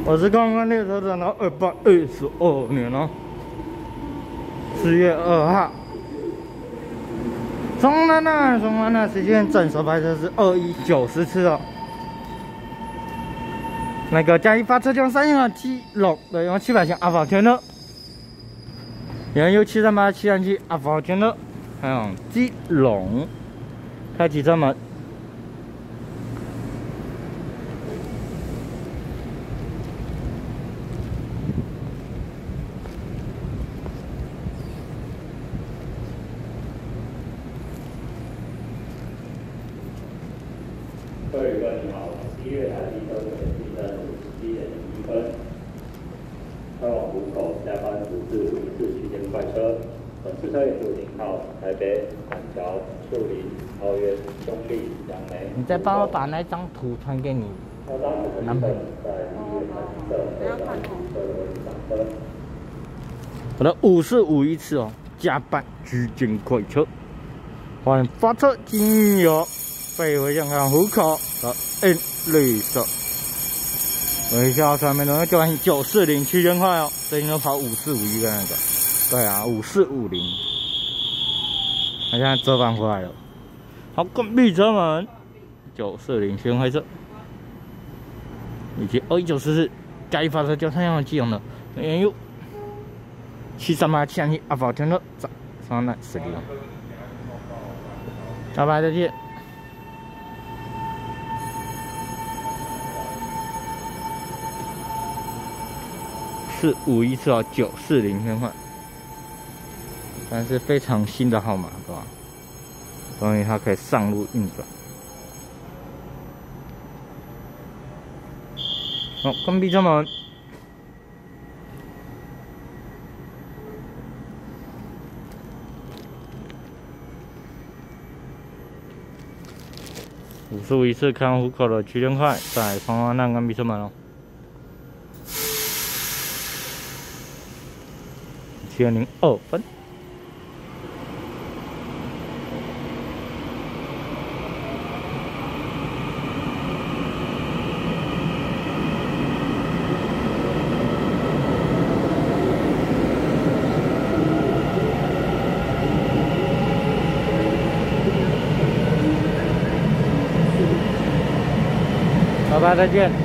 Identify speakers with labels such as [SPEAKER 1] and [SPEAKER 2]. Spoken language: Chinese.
[SPEAKER 1] 我是刚刚列车长的2822年哦，4月2号。从南时间正手排车是2190次哦。那个嘉义发车将3辆基隆的用700型阿法全乐，原有738、737阿法全乐，还有基隆，开启车门。
[SPEAKER 2] 各位旅客你好，1月台地车前进站57点1分，开往湖口下班54514区间快车，本次车沿路停靠台北、板桥、树林、桃园、中立、杨梅。
[SPEAKER 1] 你再帮我把那张图传给你男朋友。我的5451次哦，加班区间快车，欢迎发车经由。 飞回香港湖口的 N 绿色，微笑上面的9万940区间快哦，最近都跑5451的那个，对啊，5450，他现在折返回来了，好，关闭车门，940区间快车，以及2194该发车交通用基隆的原有738、737阿法全乐上来使用，拜拜，再见。 451次哦，940圈换，但是非常新的号码，对吧？终于它可以上路运转。好，关闭车门。55次看湖口的区间快，在双方站关闭车门哦。 7:02分。拜拜，再见。